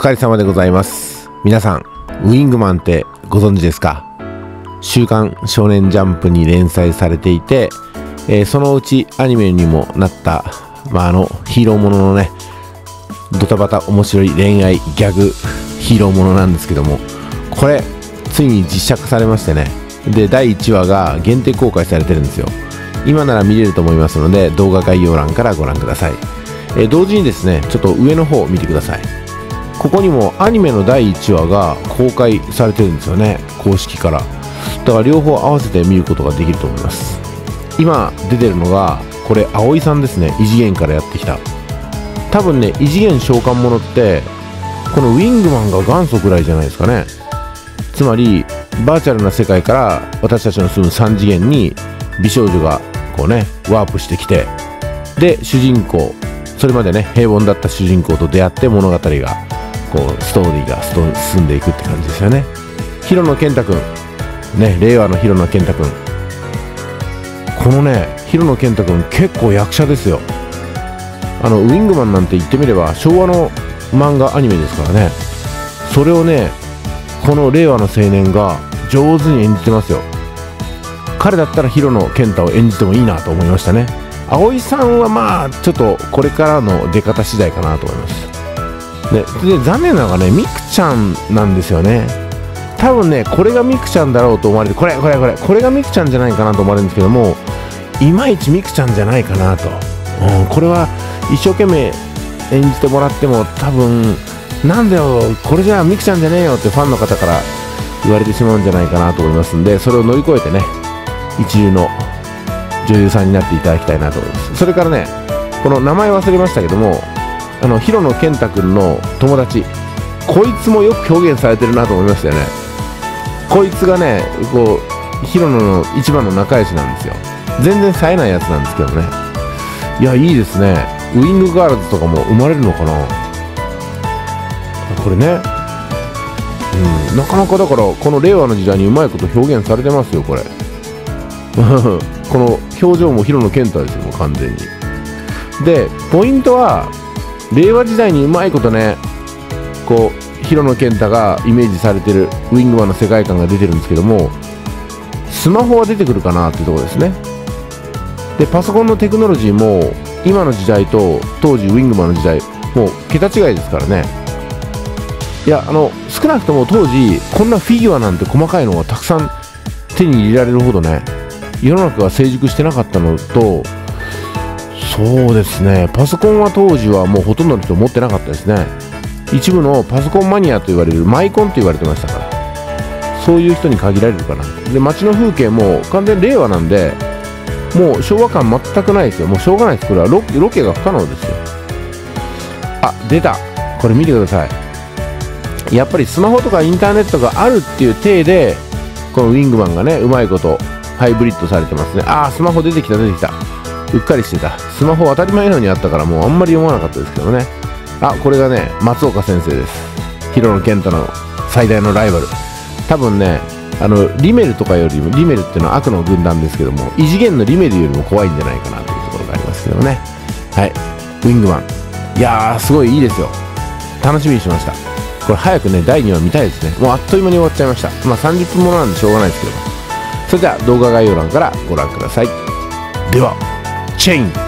疲れ様でございます。皆さん、ウィングマンってご存知ですか？週刊少年ジャンプに連載されていて、そのうちアニメにもなった、ヒーローもののね、ドタバタ面白い恋愛ギャグヒーローものなんですけども、これ、ついに実写化されましてね。で、第1話が限定公開されてるんですよ。今なら見れると思いますので、動画概要欄からご覧ください。同時にですね、ちょっと上の方を見てください。ここにもアニメの第1話が公開されてるんですよね、公式から。だから両方合わせて見ることができると思います。今出てるのが、これ葵さんですね。異次元からやってきた。多分ね、異次元召喚者ってこのウィングマンが元祖ぐらいじゃないですかね。つまりバーチャルな世界から私たちの住む3次元に美少女がこうねワープしてきて、で主人公、それまでね平凡だった主人公と出会って物語がこうストーリーが進んでいくって感じですよね。広野健太くんね、令和の広野健太くん、このね広野健太くん結構役者ですよ。ウィングマンなんて言ってみれば昭和の漫画アニメですからね。それをねこの令和の青年が上手に演じてますよ。彼だったら広野健太を演じてもいいなと思いましたね。葵さんはちょっとこれからの出方次第かなと思います。で残念なのがね、ミクちゃんなんですよね。多分ねこれがミクちゃんだろうと思われて、これがミクちゃんじゃないかなと思われるんですけども、いまいちミクちゃんじゃないかなと。これは一生懸命演じてもらっても多分なんだよこれじゃあミクちゃんじゃねえよってファンの方から言われてしまうんじゃないかなと思いますんで、それを乗り越えてね一流の女優さんになっていただきたいなと思います。それからね、この名前忘れましたけども、広野健太くんの友達、こいつもよく表現されてるなと思いましたよね。こいつがねこう広野の一番の仲良しなんですよ。全然冴えないやつなんですけどね。いやいいですね。ウィングガールズとかも生まれるのかなこれね。なかなかだからこの令和の時代にうまいこと表現されてますよこれ。この表情も広野健太ですよ、もう完全に。でポイントは令和時代にうまいことねこう広野健太がイメージされてるウィングマンの世界観が出てるんですけども、スマホは出てくるかなっていうところですね。でパソコンのテクノロジーも今の時代と当時ウィングマンの時代もう桁違いですからね。いや少なくとも当時こんなフィギュアなんて細かいのがたくさん手に入れられるほどね世の中が成熟してなかったのと、そうですね、パソコンは当時はもうほとんどの人持ってなかったですね。一部のパソコンマニアと言われるマイコンと言われてましたから、そういう人に限られるかな。で街の風景も完全に令和なんでもう昭和感全くないですよ。もうしょうがないです。これはロケが不可能ですよ。あ、出た。これ見てください。やっぱりスマホとかインターネットがあるっていう体でこのウィングマンがねうまいことハイブリッドされてますね。スマホ出てきた。うっかりしてた。スマホ当たり前のようにあったからもうあんまり読まなかったですけどね。これがね松岡先生です。広野健太の最大のライバル。多分ねリメルとかよりも、リメルっていうのは悪の軍団ですけども、異次元のリメルよりも怖いんじゃないかなというところがありますけどね。はい、ウィングマン、いやーすごいいいですよ。楽しみにしました。これ早くね第2話見たいですね。もうあっという間に終わっちゃいました。30分ものなんでしょうがないですけど。それでは動画概要欄からご覧ください。ではチェイン。